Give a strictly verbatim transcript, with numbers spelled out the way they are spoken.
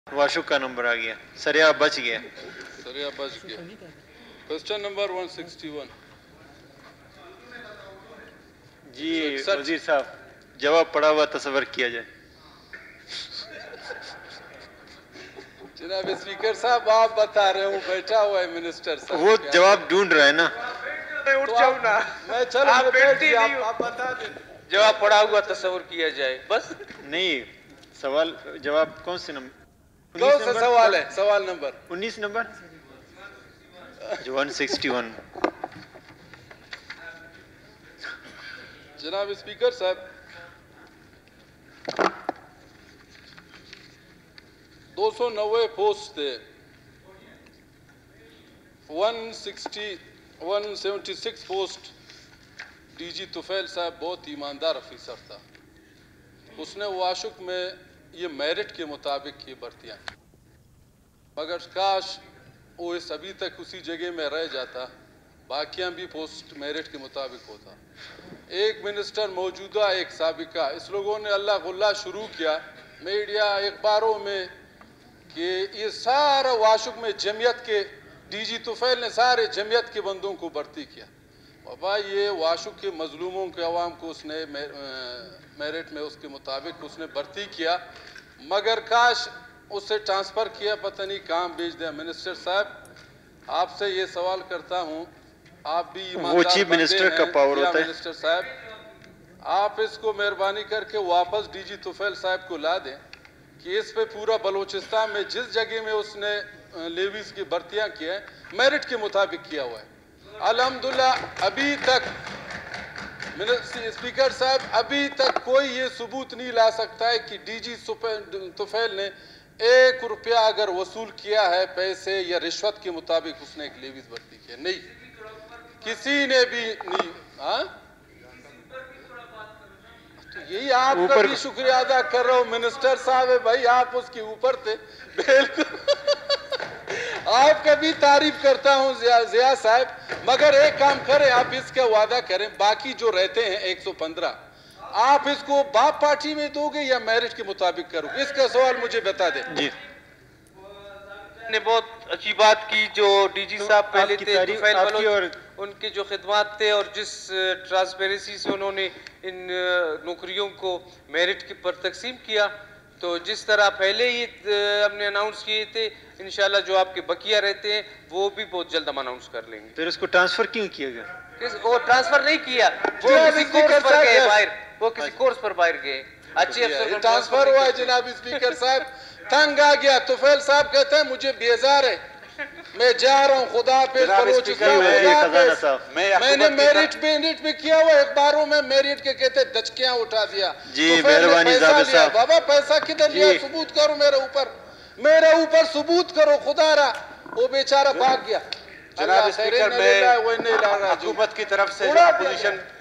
वाशुक का नंबर आ गया। सरिया बच गया। सरिया बच गया। Question number one sixty one. जी वजीर साहब, जवाब पड़ा हुआ तस्वर किया जाए। जनाब स्पीकर साहब, आप बता रहे हो, बैठा हुआ है मिनिस्टर साहब। वो जवाब ढूंढ रहा है ना। उठ जाओ ना, मैं चलो आप मैं बैठ बैठती गया, नहीं हो। आप बता दें। जवाब पड़ा हुआ तस्वर किया जाए बस। नहीं, सवाल जवाब कौन से नंबर? कौन सा सवाल है? सवाल नंबर उन्नीस नंबर जो वन सिक्सटी वन। जनाब स्पीकर साहब, दो सौ नब्बे पोस्ट थे। One sixty one seventy six post. DG Tufail साहब बहुत ईमानदार अफीसर था। उसने वाशुक में ये मेरिट के मुताबिक ये भर्तियाँ, मगर काश वो इस अभी तक उसी जगह में रह जाता, बाकियाँ भी पोस्ट मेरिट के मुताबिक होता। एक मिनिस्टर मौजूदा, एक साबिका। इस लोगों ने अल्लाह गुल्ला शुरू किया मीडिया अखबारों में कि ये सारा वाशुक में जमियत के, डीजी तुफैल ने सारे जमियत के बंदों को भर्ती किया। बाबा ये वाशुक के मजलूमों के अवाम को उसने मेरिट में उसके मुताबिक उसने भर्ती किया, मगर काश उससे ट्रांसफ़र किया, पता नहीं कहाँ भेज दिया। मिनिस्टर साहब, आपसे ये सवाल करता हूँ, आप भी वो चीफ मिनिस्टर का पावर होता है। मिनिस्टर साहब, आप इसको मेहरबानी करके वापस डीजी तुफैल साहब को ला दें कि इस पे पूरा बलूचिस्तान में जिस जगह में उसने लेवीज की भर्तियाँ की है मेरिट के मुताबिक किया हुआ है। अल्हम्दुलिल्लाह अभी तक स्पीकर साहब, अभी तक कोई ये सबूत नहीं ला सकता है कि डीजी तुफैल ने एक रुपया अगर वसूल किया है पैसे या रिश्वत के मुताबिक उसने एक लेवीज भर्ती किया, नहीं, किसी ने भी नहीं। हाँ, तो यही आपका भी शुक्रिया अदा कर रहा हूँ मिनिस्टर साहब है भाई, आप उसके ऊपर थे बिल्कुल। आपका भी तारीफ करता हूँ जिया, जिया साहब, मगर एक काम करें, आप इसका वादा करें, बाकी जो रहते हैं एक सौ पंद्रह आप इसको बाप पार्टी में दोगे या मेरिट के मुताबिक करोगे? इसका सवाल मुझे बता दें। जी ने बहुत अच्छी बात की जो डीजी तो साहब पहले थे तुफैल आपकी और उनके जो खिदमात थे और जिस ट्रांसपेरेंसी से उन्होंने इन नौकरियों को मेरिट के पर तकसीम किया, तो जिस तरह पहले ही हमने अनाउंस किए थे, इंशाल्लाह जो आपके बकिया रहते हैं वो भी बहुत जल्द हम अनाउंस कर लेंगे। फिर उसको ट्रांसफर क्यों किया गया? वो ट्रांसफर नहीं किया, वो किसी कोर्स पर गए बाहर, वो किसी कोर्स पर बाहर गए, अच्छे अफसर को ट्रांसफर हुआ है। जनाब स्पीकर साहब, तंग आ गया। तुफैल साहब कहते हैं मुझे बेजार है, मैं जा रहा हूँ, खुदा पे मैंने मेरिट मेरिट में किया हुआ, अखबारों में मेरिट के कहते दचकियां उठा दिया। जी मेहरबानी साहब। बाबा पैसा किधर लिया? सबूत करो मेरे ऊपर, मेरे ऊपर सबूत करो खुदा रहा। वो बेचारा भाग गया। जनाब स्पीकर, मैं हुकूमत की तरफ से जो अपोजिशन